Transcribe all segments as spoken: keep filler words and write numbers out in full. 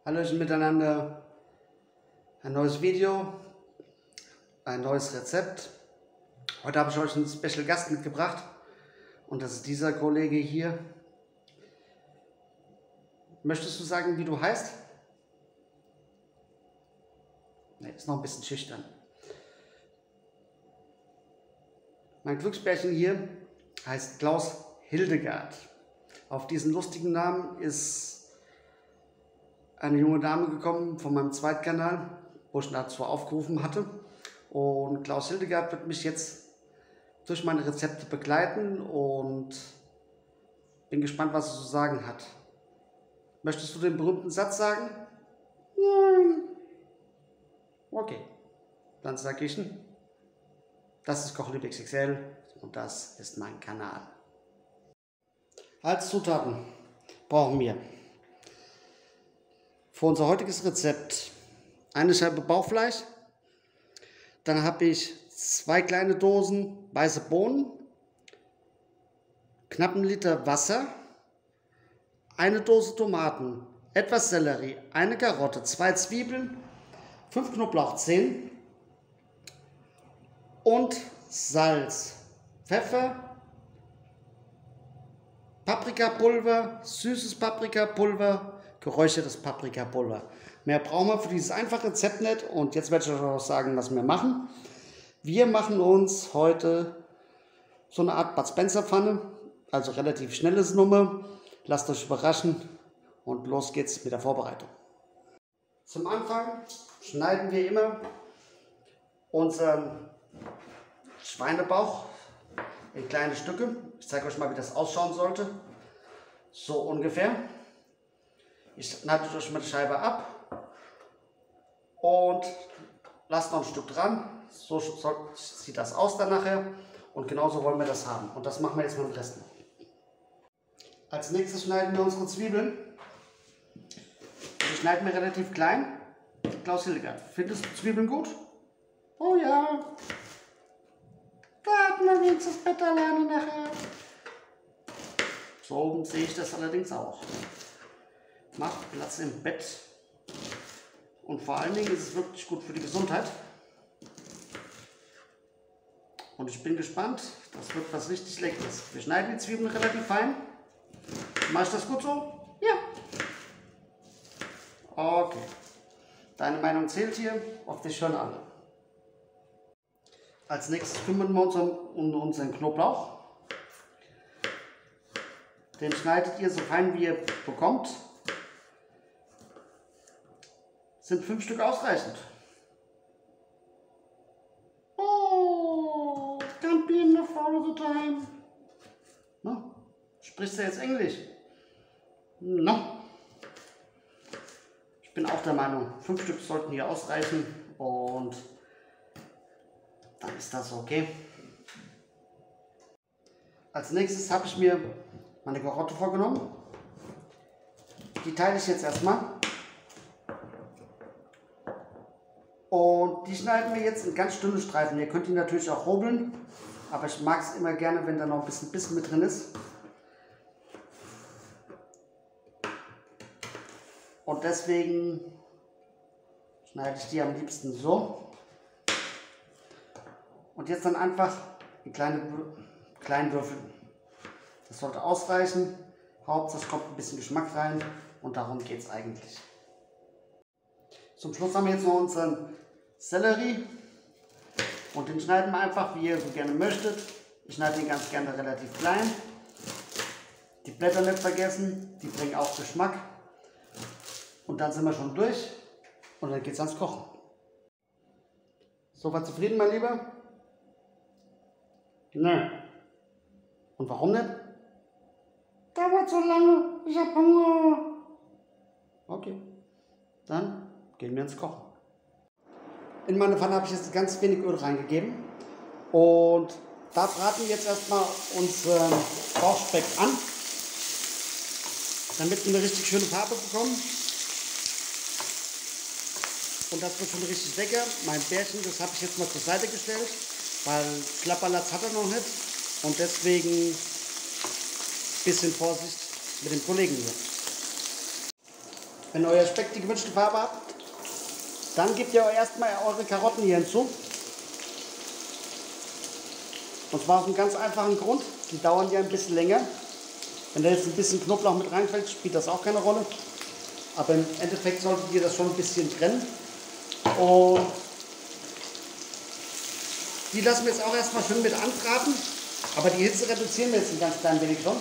Hallöchen miteinander, ein neues Video, ein neues Rezept. Heute habe ich euch einen Special Gast mitgebracht und das ist dieser Kollege hier. Möchtest du sagen, wie du heißt? Ne, ist noch ein bisschen schüchtern. Mein Glücksbärchen hier heißt Klaus Hildegard. Auf diesen lustigen Namen ist eine junge Dame gekommen von meinem Zweitkanal, wo ich dazu aufgerufen hatte. Und Klaus Hildegard wird mich jetzt durch meine Rezepte begleiten und bin gespannt, was er zu sagen hat. Möchtest du den berühmten Satz sagen? Nein. Okay, dann sage ich ihn. Das ist Kochliebe X X L und das ist mein Kanal. Als Zutaten brauchen wir für unser heutiges Rezept eine Scheibe Bauchfleisch, dann habe ich zwei kleine Dosen weiße Bohnen, knapp einen Liter Wasser, eine Dose Tomaten, etwas Sellerie, eine Karotte, zwei Zwiebeln, fünf Knoblauchzehen und Salz, Pfeffer, Paprikapulver, süßes Paprikapulver, geräuchertes Paprikapulver. Mehr brauchen wir für dieses einfache Rezept nicht und jetzt werde ich euch auch sagen, was wir machen. Wir machen uns heute so eine Art Bud Spencer Pfanne, also relativ schnelles Nummer. Lasst euch überraschen und los geht's mit der Vorbereitung. Zum Anfang schneiden wir immer unseren Schweinebauch in kleine Stücke. Ich zeige euch mal, wie das ausschauen sollte. So ungefähr. Ich schneide euch mal die Scheibe ab und lasst noch ein Stück dran. So sieht das aus dann nachher und genauso wollen wir das haben. Und das machen wir jetzt mit dem Rest noch. Als nächstes schneiden wir unsere Zwiebeln. Die schneiden wir relativ klein. Klaus Hildegard, findest du Zwiebeln gut? Oh ja. Da hat man wenigstens das Bett alleine nachher. So sehe ich das allerdings auch. Macht Platz im Bett und vor allen Dingen ist es wirklich gut für die Gesundheit. Und ich bin gespannt, das wird was richtig Leckeres. Wir schneiden die Zwiebeln relativ fein. Mache ich das gut so? Ja. Okay. Deine Meinung zählt hier, auf dich hören alle. Als nächstes kümmern wir uns um unseren Knoblauch. Den schneidet ihr so fein wie ihr bekommt. Sind fünf Stück ausreichend. Oh, can't be enough all the time. No? Sprichst du jetzt Englisch? No. Ich bin auch der Meinung, fünf Stück sollten hier ausreichen und dann ist das okay. Als nächstes habe ich mir meine Karotte vorgenommen. Die teile ich jetzt erstmal. Und die schneiden wir jetzt in ganz dünne Streifen. Ihr könnt die natürlich auch hobeln, aber ich mag es immer gerne, wenn da noch ein bisschen Biss mit drin ist. Und deswegen schneide ich die am liebsten so. Und jetzt dann einfach in kleine, kleinen Würfeln. Das sollte ausreichen. Hauptsache es kommt ein bisschen Geschmack rein und darum geht es eigentlich. Zum Schluss haben wir jetzt noch unseren Sellerie und den schneiden wir einfach, wie ihr so gerne möchtet. Ich schneide den ganz gerne relativ klein. Die Blätter nicht vergessen, die bringen auch Geschmack. Und dann sind wir schon durch und dann geht es ans Kochen. So, war zufrieden, mein Lieber? Nö. Und warum nicht? Dauert so lange, ich hab Hunger. Okay, dann gehen wir ins Kochen. In meine Pfanne habe ich jetzt ganz wenig Öl reingegeben und da braten wir jetzt erstmal unseren Bauchspeck an, damit wir eine richtig schöne Farbe bekommen. Und das wird schon richtig lecker. Mein Bärchen, das habe ich jetzt mal zur Seite gestellt, weil Klapperlatz hat er noch nicht und deswegen ein bisschen Vorsicht mit dem Kollegen hier. Wenn euer Speck die gewünschte Farbe hat, dann gebt ihr erstmal eure Karotten hier hinzu. Und zwar aus einem ganz einfachen Grund, die dauern ja ein bisschen länger. Wenn da jetzt ein bisschen Knoblauch mit reinfällt, spielt das auch keine Rolle. Aber im Endeffekt solltet ihr das schon ein bisschen trennen. Und die lassen wir jetzt auch erstmal schön mit anbraten. Aber die Hitze reduzieren wir jetzt ein ganz klein wenig schon.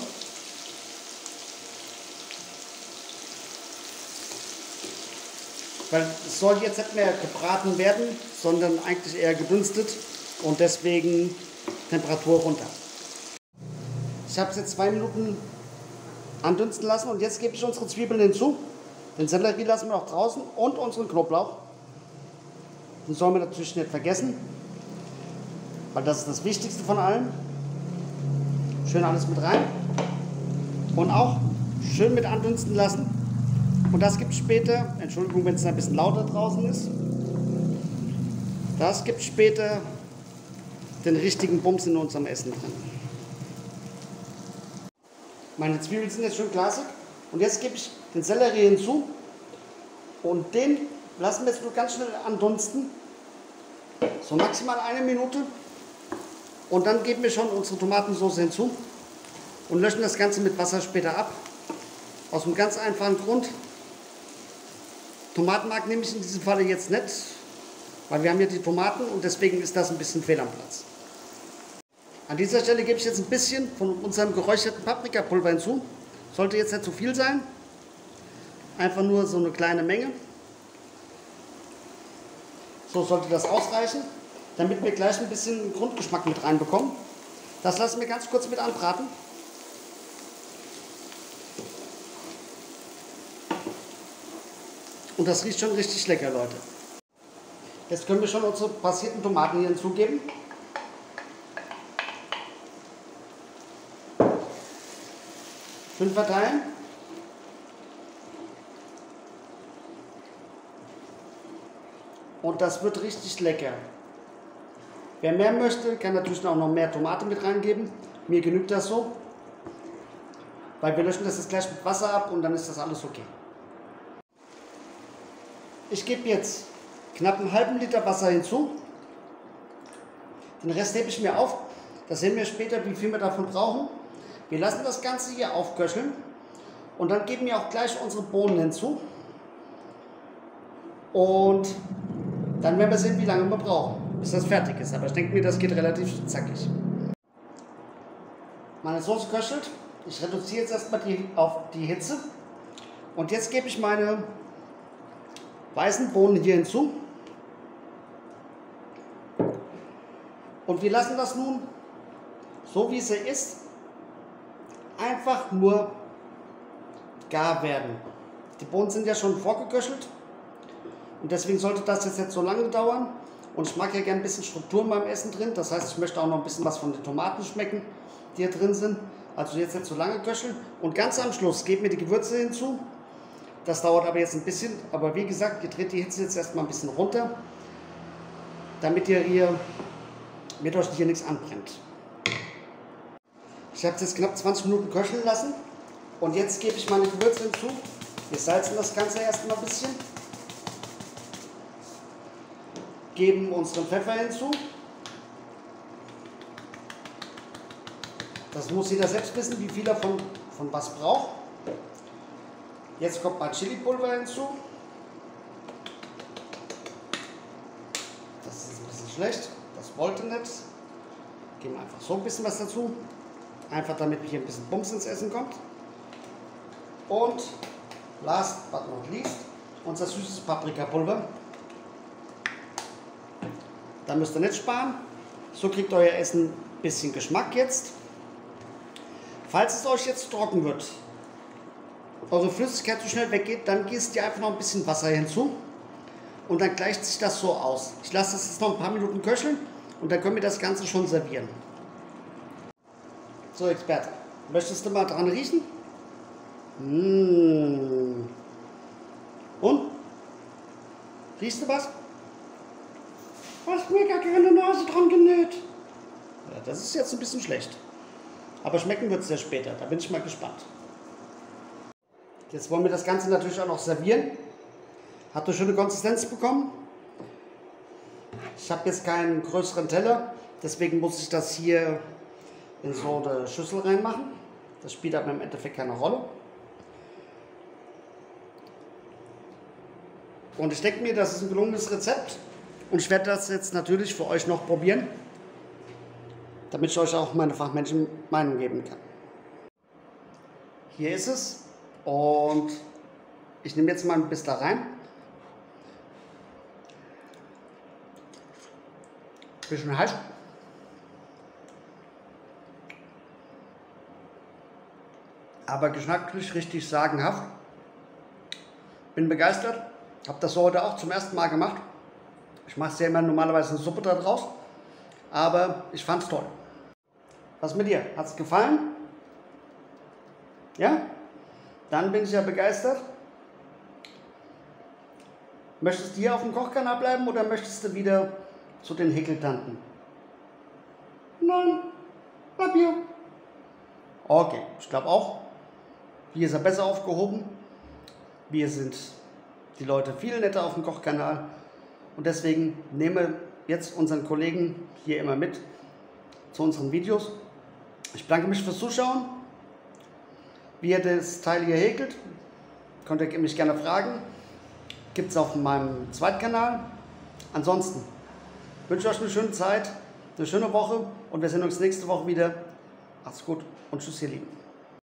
Weil es soll jetzt nicht mehr gebraten werden, sondern eigentlich eher gedünstet. Und deswegen Temperatur runter. Ich habe es jetzt zwei Minuten andünsten lassen und jetzt gebe ich unsere Zwiebeln hinzu. Den Sellerie lassen wir noch draußen und unseren Knoblauch. Den sollen wir natürlich nicht vergessen, weil das ist das Wichtigste von allem. Schön alles mit rein und auch schön mit andünsten lassen. Und das gibt später, Entschuldigung, wenn es ein bisschen lauter draußen ist, das gibt später den richtigen Bums in unserem Essen drin. Meine Zwiebeln sind jetzt schön glasig und jetzt gebe ich den Sellerie hinzu und den lassen wir jetzt nur ganz schnell andunsten, so maximal eine Minute, und dann geben wir schon unsere Tomatensauce hinzu und löschen das Ganze mit Wasser später ab. Aus einem ganz einfachen Grund. Tomatenmark nehme ich in diesem Falle jetzt nicht, weil wir haben ja die Tomaten und deswegen ist das ein bisschen fehl am Platz. An dieser Stelle gebe ich jetzt ein bisschen von unserem geräucherten Paprikapulver hinzu. Sollte jetzt nicht zu viel sein. Einfach nur so eine kleine Menge. So sollte das ausreichen, damit wir gleich ein bisschen Grundgeschmack mit reinbekommen. Das lassen wir ganz kurz mit anbraten. Und das riecht schon richtig lecker, Leute. Jetzt können wir schon unsere passierten Tomaten hier hinzugeben. Schön verteilen. Und das wird richtig lecker. Wer mehr möchte, kann natürlich auch noch mehr Tomate mit reingeben. Mir genügt das so. Weil wir löschen das jetzt gleich mit Wasser ab und dann ist das alles okay. Ich gebe jetzt knapp einen halben Liter Wasser hinzu. Den Rest hebe ich mir auf. Das sehen wir später, wie viel wir davon brauchen. Wir lassen das Ganze hier aufköcheln und dann geben wir auch gleich unsere Bohnen hinzu. Und dann werden wir sehen, wie lange wir brauchen, bis das fertig ist. Aber ich denke mir, das geht relativ zackig. Meine Soße köchelt. Ich reduziere jetzt erstmal die, auf die Hitze. Und jetzt gebe ich meine weißen Bohnen hier hinzu. Und wir lassen das nun, so wie sie ist, einfach nur gar werden. Die Bohnen sind ja schon vorgeköchelt und deswegen sollte das jetzt nicht so lange dauern. Und ich mag ja gerne ein bisschen Struktur in meinem Essen drin. Das heißt, ich möchte auch noch ein bisschen was von den Tomaten schmecken, die hier drin sind. Also jetzt nicht so lange köcheln. Und ganz am Schluss geben wir die Gewürze hinzu. Das dauert aber jetzt ein bisschen. Aber wie gesagt, ihr dreht die Hitze jetzt erstmal ein bisschen runter, damit ihr hier mit euch hier nichts anbrennt. Ich habe es jetzt knapp zwanzig Minuten köcheln lassen und jetzt gebe ich meine Gewürze hinzu. Wir salzen das Ganze erstmal ein bisschen, geben unseren Pfeffer hinzu. Das muss jeder selbst wissen, wie viel er von, von was braucht. Jetzt kommt mein Chili-Pulver hinzu. Das ist ein bisschen schlecht, das wollte nicht. Geben wir einfach so ein bisschen was dazu. Einfach damit hier ein bisschen Bums ins Essen kommt. Und last but not least, unser süßes Paprikapulver. Da müsst ihr nicht sparen. So kriegt euer Essen ein bisschen Geschmack jetzt. Falls es euch jetzt trocken wird, eure Flüssigkeit zu schnell weggeht, dann gießt ihr einfach noch ein bisschen Wasser hinzu. Und dann gleicht sich das so aus. Ich lasse das jetzt noch ein paar Minuten köcheln und dann können wir das Ganze schon servieren. So, Experte, möchtest du mal dran riechen? Mmh. Und? Riechst du was? Hast mir gar keine Nase dran genäht. Ja, das ist jetzt ein bisschen schlecht. Aber schmecken wird es ja später, da bin ich mal gespannt. Jetzt wollen wir das Ganze natürlich auch noch servieren. Hat eine schöne Konsistenz bekommen. Ich habe jetzt keinen größeren Teller, deswegen muss ich das hier in so eine Schüssel reinmachen. Das spielt aber im Endeffekt keine Rolle. Und ich denke mir, das ist ein gelungenes Rezept. Und ich werde das jetzt natürlich für euch noch probieren, damit ich euch auch meine fachmännische Meinung geben kann. Hier ist es. Und ich nehme jetzt mal ein bisschen da rein. Bisschen heiß. Aber geschmacklich richtig sagenhaft. Bin begeistert. Habe das so heute auch zum ersten Mal gemacht. Ich mache ja immer normalerweise eine Suppe da draus. Aber ich fand es toll. Was mit dir? Hat es gefallen? Ja? Dann bin ich ja begeistert. Möchtest du hier auf dem Kochkanal bleiben oder möchtest du wieder zu den Häkeltanten? Nein, bleib hier. Okay, ich glaube auch. Hier ist er besser aufgehoben. Wir sind die Leute viel netter auf dem Kochkanal. Und deswegen nehmen wir jetzt unseren Kollegen hier immer mit zu unseren Videos. Ich bedanke mich fürs Zuschauen. Wie ihr das Teil hier häkelt, könnt ihr mich gerne fragen. Gibt es auf meinem Zweitkanal. Ansonsten wünsche ich euch eine schöne Zeit, eine schöne Woche und wir sehen uns nächste Woche wieder. Macht's gut und tschüss, ihr Lieben.